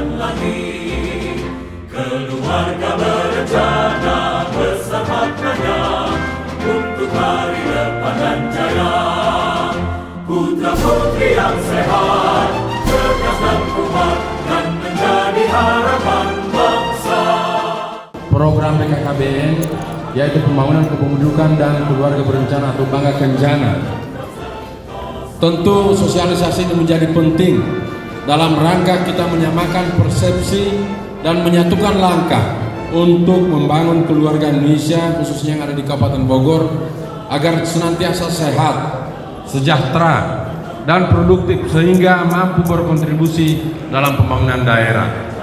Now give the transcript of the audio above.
lagi. Keluarga berencana besar maknanya untuk hari depan dan jaya. Putra putri yang sehat, cerdas dan kuat, dan menjadi harapan bangsa. Program BKKBN yaitu pembangunan kependudukan dan keluarga berencana atau Bangga Kencana. Tentu sosialisasi ini menjadi penting dalam rangka kita menyamakan persepsi dan menyatukan langkah untuk membangun keluarga Indonesia khususnya yang ada di Kabupaten Bogor agar senantiasa sehat, sejahtera, dan produktif sehingga mampu berkontribusi dalam pembangunan daerah.